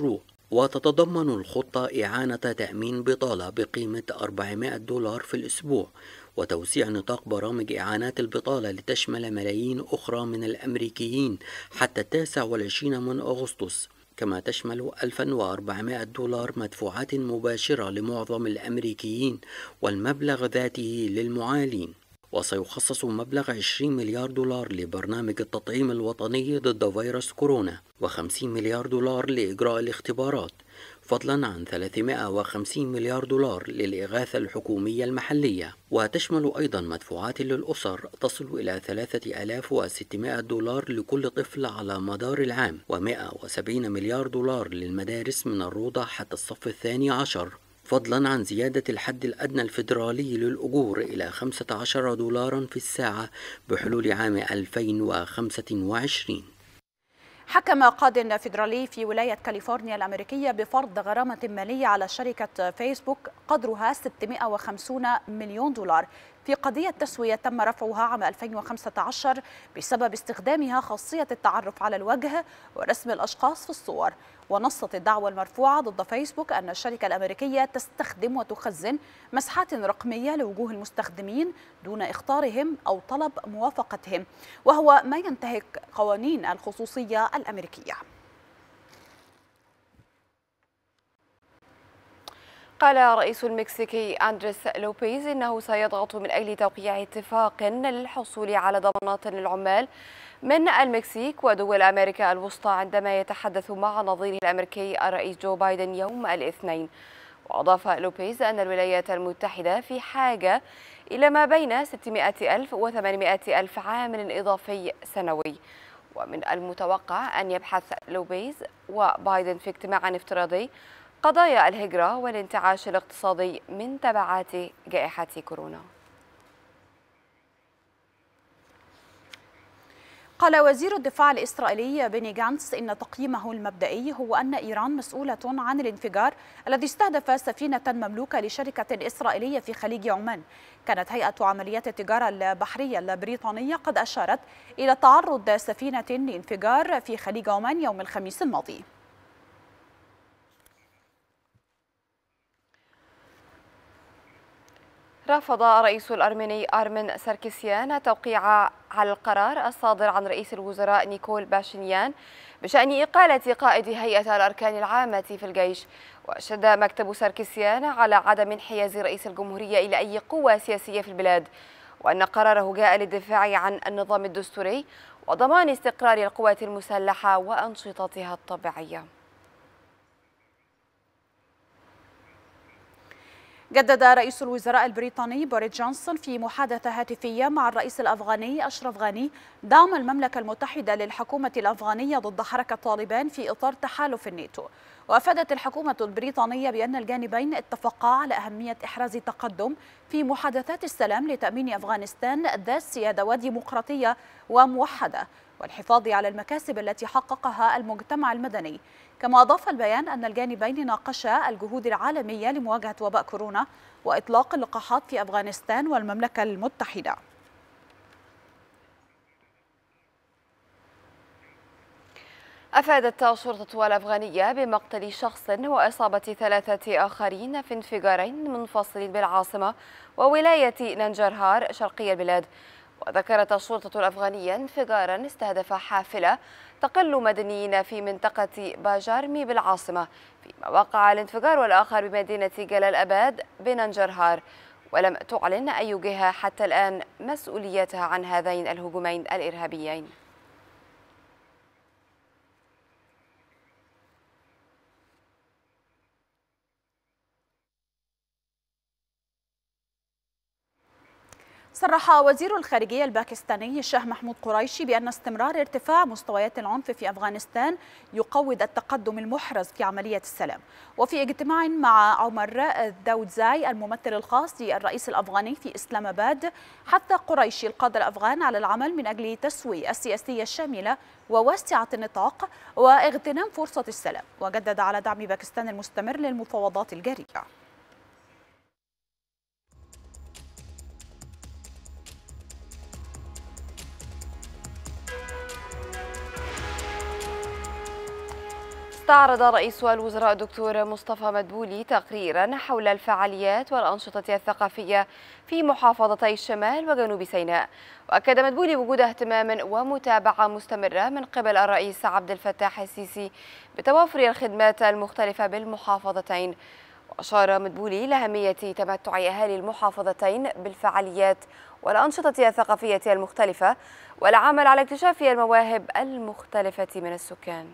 وتتضمن الخطة إعانة تأمين بطالة بقيمة $400 في الأسبوع، وتوسيع نطاق برامج إعانات البطالة لتشمل ملايين أخرى من الأمريكيين حتى 29 من أغسطس، كما تشمل $1400 مدفوعات مباشرة لمعظم الأمريكيين والمبلغ ذاته للمعالين. وسيخصص مبلغ $20 مليار لبرنامج التطعيم الوطني ضد فيروس كورونا، و$50 مليار لإجراء الاختبارات، فضلا عن $350 مليار للإغاثة الحكومية المحلية. وتشمل أيضا مدفوعات للأسر تصل إلى $3600 لكل طفل على مدار العام، و$170 مليار للمدارس من الروضة حتى الصف الثاني عشر، فضلا عن زيادة الحد الأدنى الفيدرالي للأجور إلى $15 في الساعة بحلول عام 2025. حكم قاض فيدرالي في ولاية كاليفورنيا الأمريكية بفرض غرامة مالية على شركة فيسبوك قدرها $650 مليون في قضية تسوية تم رفعها عام 2015 بسبب استخدامها خاصية التعرف على الوجه ورسم الأشخاص في الصور. ونصت الدعوى المرفوعة ضد فيسبوك أن الشركة الأمريكية تستخدم وتخزن مسحات رقمية لوجوه المستخدمين دون إخطارهم أو طلب موافقتهم، وهو ما ينتهك قوانين الخصوصية الأمريكية. قال رئيس المكسيكي أندريس لوبيز إنه سيضغط من أجل توقيع اتفاق للحصول على ضمانات للعمال من المكسيك ودول أمريكا الوسطى عندما يتحدث مع نظيره الأمريكي الرئيس جو بايدن يوم الاثنين. وأضاف لوبيز أن الولايات المتحدة في حاجة إلى ما بين 600,000 و 800,000 عامل إضافي سنوي. ومن المتوقع أن يبحث لوبيز وبايدن في اجتماع افتراضي قضايا الهجرة والانتعاش الاقتصادي من تبعات جائحة كورونا. قال وزير الدفاع الإسرائيلي بيني غانتس إن تقييمه المبدئي هو أن إيران مسؤولة عن الانفجار الذي استهدف سفينة مملوكة لشركة إسرائيلية في خليج عمان. كانت هيئة عمليات التجارة البحرية البريطانية قد أشارت إلى تعرض سفينة لانفجار في خليج عمان يوم الخميس الماضي. رفض الرئيس الأرميني أرمن ساركسيان توقيع على القرار الصادر عن رئيس الوزراء نيكول باشينيان بشأن إقالة قائد هيئة الأركان العامة في الجيش. وشد مكتب ساركسيان على عدم انحياز رئيس الجمهورية إلى أي قوة سياسية في البلاد، وأن قراره جاء للدفاع عن النظام الدستوري وضمان استقرار القوات المسلحة وأنشطتها الطبيعية. جدد رئيس الوزراء البريطاني بوريس جونسون في محادثة هاتفية مع الرئيس الأفغاني أشرف غاني دعم المملكة المتحدة للحكومة الأفغانية ضد حركة طالبان في إطار تحالف الناتو. وأفادت الحكومة البريطانية بأن الجانبين اتفقا على أهمية إحراز تقدم في محادثات السلام لتأمين أفغانستان ذات سيادة وديمقراطية وموحدة والحفاظ على المكاسب التي حققها المجتمع المدني. كما أضاف البيان أن الجانبين ناقشا الجهود العالمية لمواجهة وباء كورونا وإطلاق اللقاحات في أفغانستان والمملكة المتحدة. أفادت الشرطة الأفغانية بمقتل شخص وإصابة 3 آخرين في انفجارين منفصلين بالعاصمة وولاية ننجرهار شرقي البلاد. وذكرت الشرطة الأفغانية انفجارا استهدف حافلة تقل مدنيين في منطقة باجارمي بالعاصمة، فيما وقع الانفجار والآخر بمدينة جلال أباد بننجرهار. ولم تعلن أي جهة حتى الآن مسؤوليتها عن هذين الهجومين الإرهابيين. صرح وزير الخارجية الباكستاني الشاه محمود قريشي بأن استمرار ارتفاع مستويات العنف في أفغانستان يقوض التقدم المحرز في عملية السلام. وفي اجتماع مع عمر داودزاي الممثل الخاص للرئيس الأفغاني في إسلام آباد، حث قريشي القادة الأفغان على العمل من أجل التسوية السياسية الشاملة وواسعة النطاق واغتنام فرصة السلام، وجدد على دعم باكستان المستمر للمفاوضات الجارية. استعرض رئيس الوزراء الدكتور مصطفى مدبولي تقريرا حول الفعاليات والأنشطة الثقافية في محافظتي الشمال وجنوب سيناء. وأكد مدبولي وجود اهتمام ومتابعة مستمرة من قبل الرئيس عبد الفتاح السيسي بتوافر الخدمات المختلفة بالمحافظتين. وأشار مدبولي لأهمية تمتع أهالي المحافظتين بالفعاليات والأنشطة الثقافية المختلفة والعمل على اكتشاف المواهب المختلفة من السكان.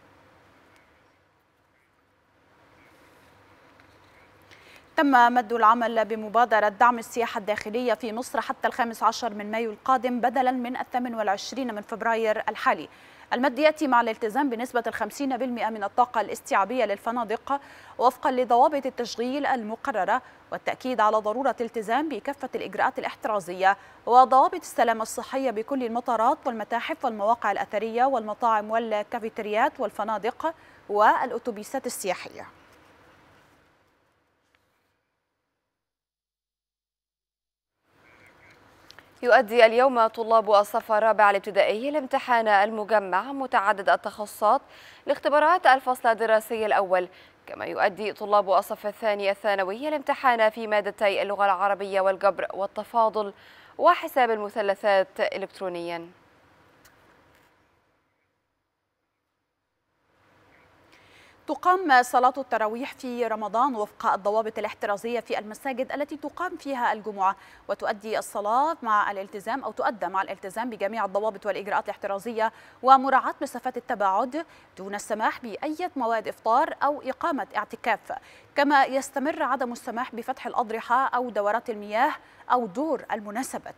تم مد العمل بمبادرة دعم السياحة الداخلية في مصر حتى 15 من مايو القادم بدلا من 28 من فبراير الحالي. المد يأتي مع الالتزام بنسبة 50% من الطاقة الاستيعابية للفنادق وفقا لضوابط التشغيل المقررة، والتأكيد على ضرورة الالتزام بكافة الإجراءات الاحترازية وضوابط السلامة الصحية بكل المطارات والمتاحف والمواقع الأثرية والمطاعم والكافيتريات والفنادق والأتوبيسات السياحية. يؤدي اليوم طلاب الصف الرابع الابتدائي الامتحان المجمع متعدد التخصصات لاختبارات الفصل الدراسي الأول، كما يؤدي طلاب الصف الثاني الثانوي الامتحان في مادتي اللغة العربية والجبر والتفاضل وحساب المثلثات إلكترونيا. تقام صلاة التراويح في رمضان وفق الضوابط الاحترازية في المساجد التي تقام فيها الجمعة، وتؤدى مع الالتزام بجميع الضوابط والإجراءات الاحترازية ومراعاة مسافات التباعد دون السماح بأي مواد إفطار أو إقامة اعتكاف، كما يستمر عدم السماح بفتح الأضرحة أو دورات المياه أو دور المناسبات.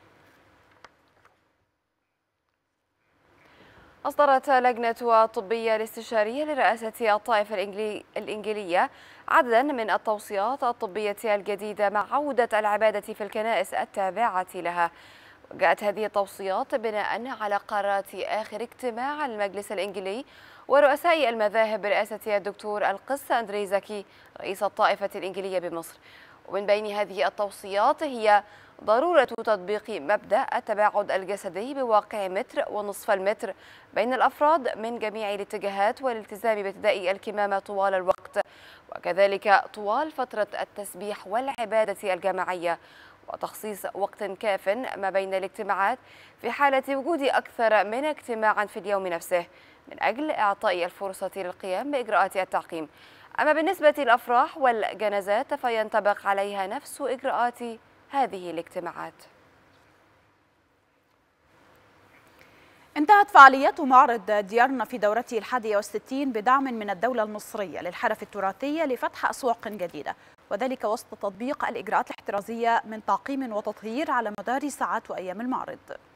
أصدرت لجنة الطبية الاستشارية لرئاسة الطائفة الإنجيلية عددا من التوصيات الطبية الجديدة مع عودة العبادة في الكنائس التابعة لها. وجاءت هذه التوصيات بناء على قرارات آخر اجتماع المجلس الإنجيلي ورؤساء المذاهب برئاسة الدكتور القس أندري زكي رئيس الطائفة الإنجيلية بمصر. ومن بين هذه التوصيات هي ضرورة تطبيق مبدأ التباعد الجسدي بواقع 1.5 متر بين الأفراد من جميع الاتجاهات والالتزام بارتداء الكمامة طوال الوقت، وكذلك طوال فترة التسبيح والعبادة الجماعية، وتخصيص وقت كاف ما بين الاجتماعات في حالة وجود أكثر من اجتماع في اليوم نفسه من أجل إعطاء الفرصة للقيام بإجراءات التعقيم. أما بالنسبة للأفراح والجنازات فينطبق عليها نفس إجراءات هذه الاجتماعات. انتهت فعاليات معرض ديارنا في دورته 61 بدعم من الدولة المصرية للحرف التراثية لفتح أسواق جديدة، وذلك وسط تطبيق الإجراءات الاحترازية من تعقيم وتطهير على مدار ساعات وأيام المعرض.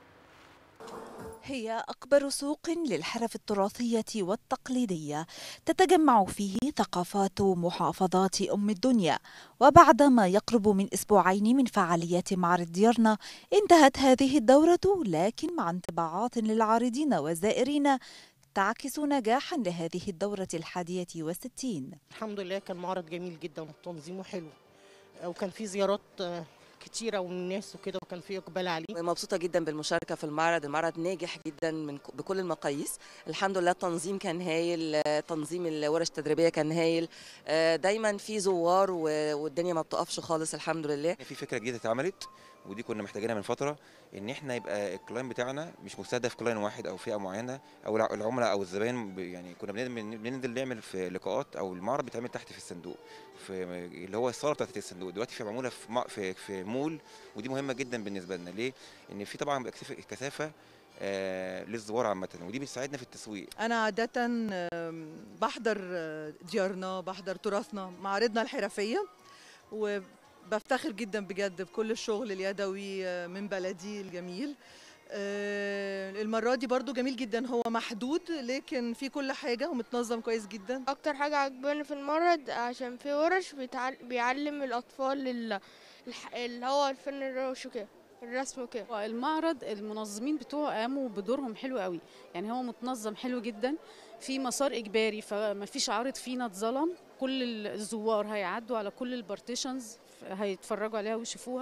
هي أكبر سوق للحرف التراثية والتقليدية تتجمع فيه ثقافات محافظات أم الدنيا. وبعد ما يقرب من أسبوعين من فعاليات معرض ديارنا انتهت هذه الدورة، لكن مع انطباعات للعارضين والزائرين تعكس نجاحا لهذه الدورة 61. الحمد لله كان معرض جميل جدا وتنظيمه حلو، وكان في زيارات كتيرة ومن الناس وكده، وكان في إقبال عليه. مبسوطة جدا بالمشاركة في المعرض. المعرض ناجح جدا بكل المقاييس. الحمد لله التنظيم كان هايل، تنظيم الورش التدريبية كان هايل، دايما في زوار والدنيا ما بتقفش خالص الحمد لله. في فكرة جديدة اتعملت ودي كنا محتاجينها من فترة، ان احنا يبقى الكلاين بتاعنا مش مستهدف كلاين واحد او فئة معينة او العملاء او الزبائن. يعني كنا بننزل نعمل في لقاءات او المعرض بيتعمل تحت في الصندوق، في اللي هو الصاله بتاعت الصندوق. دلوقتي في معموله في مول، ودي مهمه جدا بالنسبه لنا. ليه؟ ان في طبعا كثافه للزوار عامه، ودي بتساعدنا في التسويق. انا عاده بحضر ديارنا، بحضر تراثنا، معارضنا الحرفيه، وبفتخر جدا بجد بكل الشغل اليدوي من بلدي الجميل. المرة دي برضو جميل جدا، هو محدود لكن في كل حاجة ومتنظم كويس جدا. اكتر حاجة عجباني في المعرض عشان في ورش بيعلم الاطفال اللي هو الفن الروش وكده، الرسم وكده. المعرض المنظمين بتوعه قاموا بدورهم حلو قوي، يعني هو متنظم حلو جدا، في مسار اجباري فما فيش عارض فينا اتظلم، كل الزوار هيعدوا على كل البارتيشنز هيتفرجوا عليها ويشوفوها.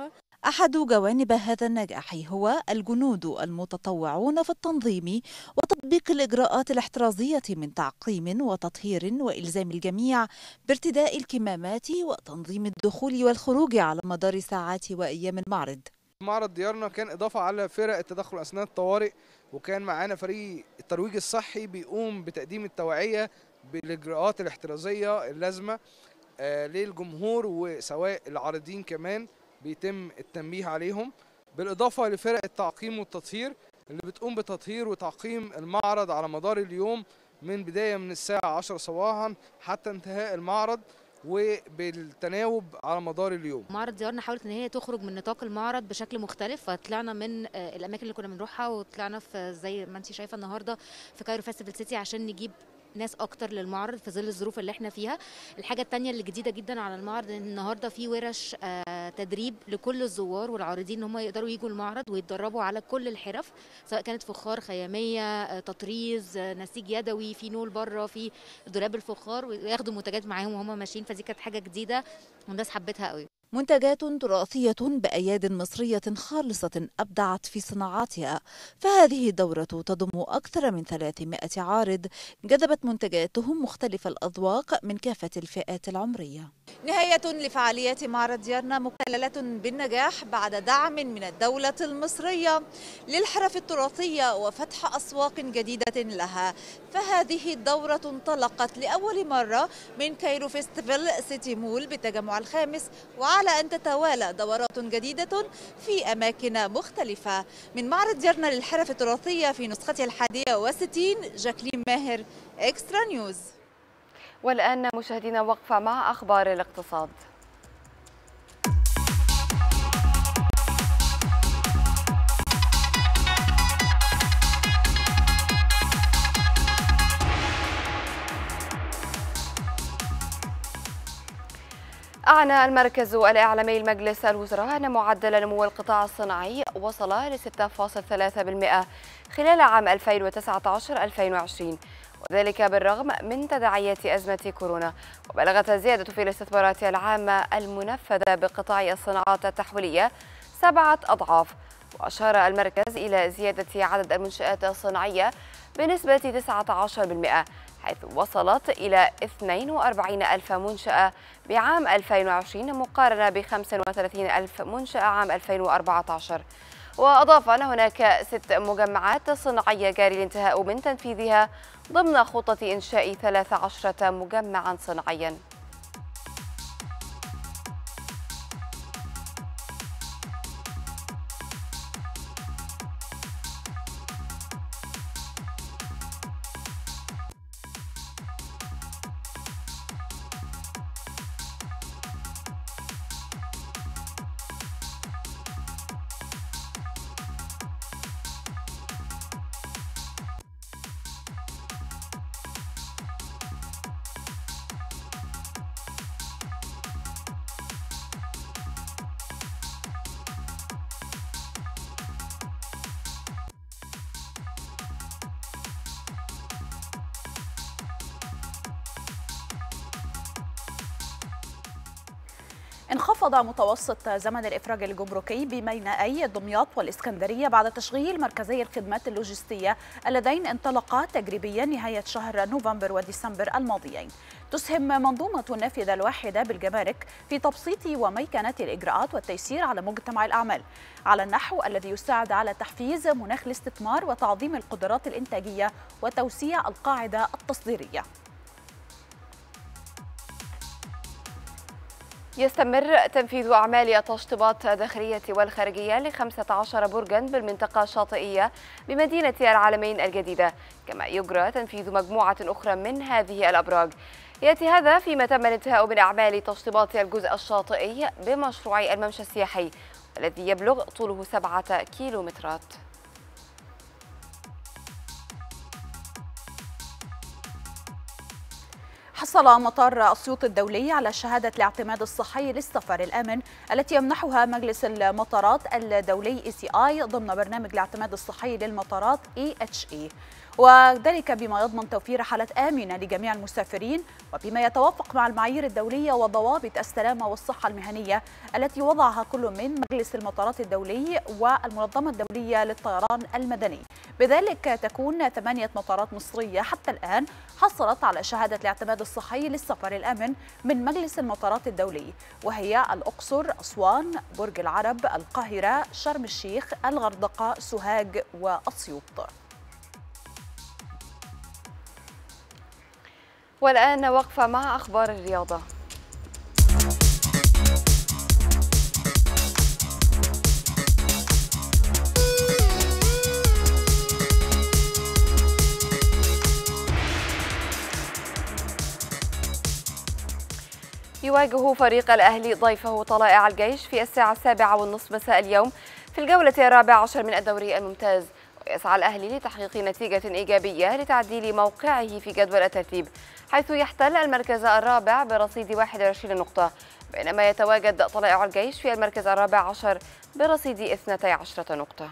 أحد جوانب هذا النجاح هو الجنود المتطوعون في التنظيم وتطبيق الإجراءات الاحترازية من تعقيم وتطهير وإلزام الجميع بارتداء الكمامات وتنظيم الدخول والخروج على مدار ساعات وأيام المعرض. معرض ديارنا كان إضافة على فرق التدخل أثناء الطوارئ، وكان معانا فريق الترويج الصحي بيقوم بتقديم التوعية بالإجراءات الاحترازية اللازمة للجمهور، وسواء العارضين كمان بيتم التنبيه عليهم، بالإضافة لفرق التعقيم والتطهير اللي بتقوم بتطهير وتعقيم المعرض على مدار اليوم من بداية من الساعة 10 صباحا حتى انتهاء المعرض، وبالتناوب على مدار اليوم. معرض ديارنا حاولت ان هي تخرج من نطاق المعرض بشكل مختلف، فطلعنا من الاماكن اللي كنا بنروحها وطلعنا في زي ما انت شايفه النهارده في كايرو فيستيفال سيتي عشان نجيب ناس اكتر للمعرض في ظل الظروف اللي احنا فيها. الحاجه الثانيه اللي جديده جدا على المعرض ان النهارده في ورش تدريب لكل الزوار والعارضين ان هم يقدروا يجوا المعرض ويتدربوا على كل الحرف، سواء كانت فخار، خياميه، تطريز، نسيج يدوي، في نول بره، في دولاب الفخار، وياخدوا منتجات معاهم وهم ماشيين. فدي كانت حاجه جديده والناس حبتها قوي. منتجات تراثية بأياد مصرية خالصة أبدعت في صناعاتها، فهذه الدورة تضم أكثر من 300 عارض جذبت منتجاتهم مختلف الأذواق من كافة الفئات العمرية. نهاية لفعاليات معرض ديارنا مكللة بالنجاح بعد دعم من الدولة المصرية للحرف التراثية وفتح أسواق جديدة لها، فهذه الدورة انطلقت لأول مرة من كايرو فيستيفال سيتي مول بالتجمع الخامس، وعلى أن تتوالى دورات جديدة في أماكن مختلفة. من معرض ديارنا للحرف التراثية في نسخته 61، جاكلين ماهر، إكسترا نيوز. والآن مشاهدينا وقفة مع أخبار الاقتصاد. أعلن المركز الإعلامي لمجلس الوزراء أن معدل نمو القطاع الصناعي وصل ل 6.3% خلال عام 2019-2020، وذلك بالرغم من تداعيات أزمة كورونا. وبلغت الزيادة في الاستثمارات العامة المنفذة بقطاع الصناعات التحويلية 7 أضعاف. وأشار المركز إلى زيادة عدد المنشآت الصناعية بنسبة 19%، حيث وصلت إلى 42 ألف منشأة بعام 2020 مقارنة ب 35 ألف منشأة عام 2014. وأضاف أن هناك 6 مجمعات صناعية جاري الانتهاء من تنفيذها ضمن خطة إنشاء 13 مجمعا صناعيا. انخفض متوسط زمن الإفراج الجمركي بمينائي دمياط والإسكندرية بعد تشغيل مركزي الخدمات اللوجستية اللذين انطلقا تجريبيا نهاية شهر نوفمبر وديسمبر الماضيين. تسهم منظومة النافذة الواحدة بالجمارك في تبسيط وميكنة الإجراءات والتيسير على مجتمع الأعمال على النحو الذي يساعد على تحفيز مناخ الاستثمار وتعظيم القدرات الإنتاجية وتوسيع القاعدة التصديرية. يستمر تنفيذ أعمال التشطيبات الداخلية والخارجية ل 15 برجا بالمنطقة الشاطئية بمدينة العالمين الجديدة، كما يجرى تنفيذ مجموعة أخرى من هذه الأبراج. يأتي هذا فيما تم الانتهاء من أعمال تشطيبات الجزء الشاطئي بمشروع الممشى السياحي الذي يبلغ طوله 7 كيلومترات. حصل مطار أسيوط الدولي على شهادة الاعتماد الصحي للسفر الآمن التي يمنحها مجلس المطارات الدولي ECI ضمن برنامج الاعتماد الصحي للمطارات EHE، وذلك بما يضمن توفير حالات آمنة لجميع المسافرين وبما يتوافق مع المعايير الدولية وضوابط السلامة والصحة المهنية التي وضعها كل من مجلس المطارات الدولي والمنظمة الدولية للطيران المدني. بذلك تكون 8 مطارات مصرية حتى الآن حصلت على شهادة الاعتماد الصحي للسفر الآمن من مجلس المطارات الدولي، وهي الأقصر، أسوان، برج العرب، القاهرة، شرم الشيخ، الغردقة، سوهاج وأسيوط. والآن وقفة مع أخبار الرياضة. يواجه فريق الأهلي ضيفه طلائع الجيش في الساعة 7:30 مساء اليوم في الجولة 14 من الدوري الممتاز، ويسعى الأهلي لتحقيق نتيجة إيجابية لتعديل موقعه في جدول الترتيب، حيث يحتل المركز الرابع برصيد 21 نقطة، بينما يتواجد طلائع الجيش في المركز الرابع عشر برصيد 12 نقطة.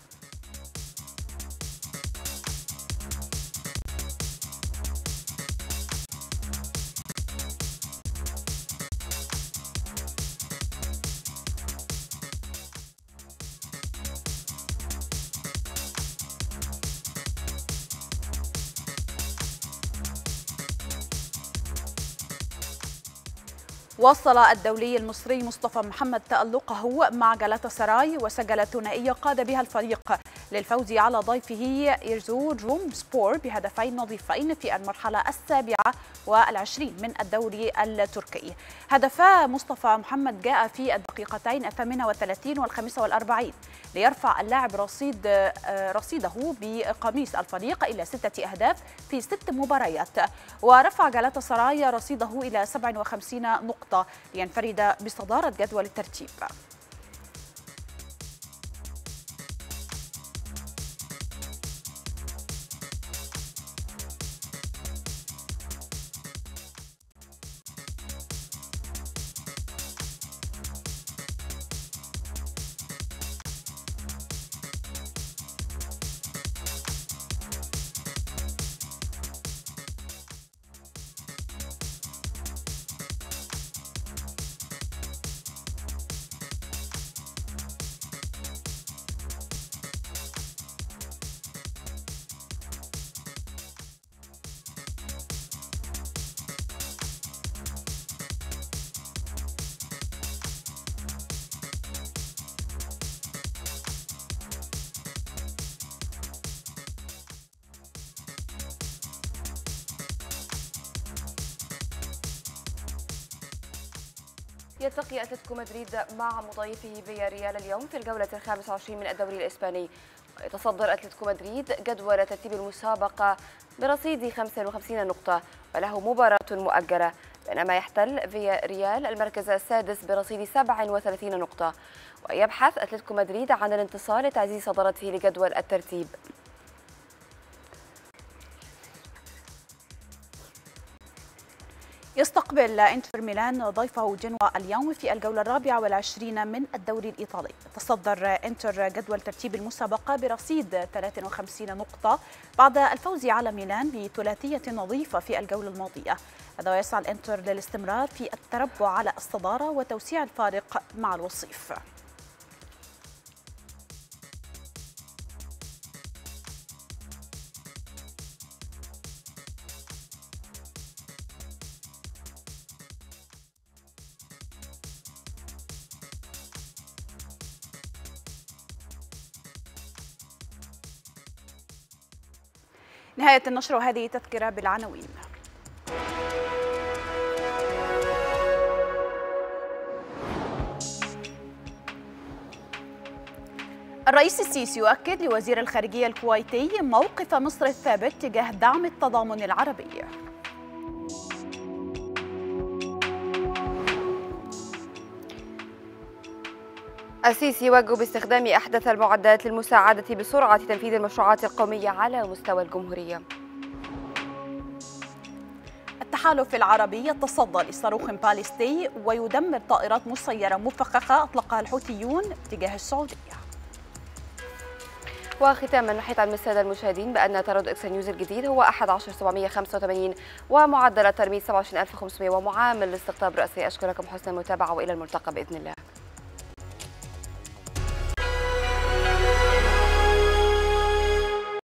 واصل الدولي المصري مصطفى محمد تألقه مع جالاتا سراي وسجل ثنائية قاد بها الفريق للفوز على ضيفه إيرزودروم سبور بهدفين نظيفين في المرحلة 27 من الدوري التركي. هدفا مصطفى محمد جاء في الدقيقتين 38 و45 ليرفع اللاعب رصيده بقميص الفريق إلى 6 أهداف في 6 مباريات، ورفع جالاتا سراي رصيده إلى 57 نقطة لينفرد بصدارة جدول الترتيب. يلتقي أتلتيكو مدريد مع مضيفه فياريال اليوم في الجولة 25 من الدوري الإسباني، ويتصدر أتلتيكو مدريد جدول ترتيب المسابقة برصيد 55 نقطة وله مباراة مؤجلة، بينما يحتل فياريال المركز السادس برصيد 37 نقطة، ويبحث أتلتيكو مدريد عن الانتصار لتعزيز صدارته لجدول الترتيب. يستقبل انتر ميلان ضيفه جنوا اليوم في الجولة 24 من الدوري الإيطالي. تصدر انتر جدول ترتيب المسابقة برصيد 53 نقطة بعد الفوز على ميلان بثلاثية نظيفة في الجولة الماضية. هذا ويسعى الانتر للاستمرار في التربع على الصدارة وتوسيع الفارق مع الوصيف. نهاية النشر وهذه تذكرة بالعناوين. الرئيس السيسي يؤكد لوزير الخارجية الكويتي موقف مصر الثابت تجاه دعم التضامن العربي. السيسي يوجه باستخدام أحدث المعدات للمساعدة بسرعة تنفيذ المشروعات القومية على مستوى الجمهورية. التحالف العربي يتصدى لصاروخ باليستي ويدمر طائرات مسيرة مفخخة أطلقها الحوثيون تجاه السعودية. وختاما نحيط على السادة المشاهدين بأن تردد إكس نيوز الجديد هو 11785 ومعدل الترميز 27500 ومعامل الاستقطاب الرئيسي. أشكركم حسن المتابعة وإلى الملتقى بإذن الله.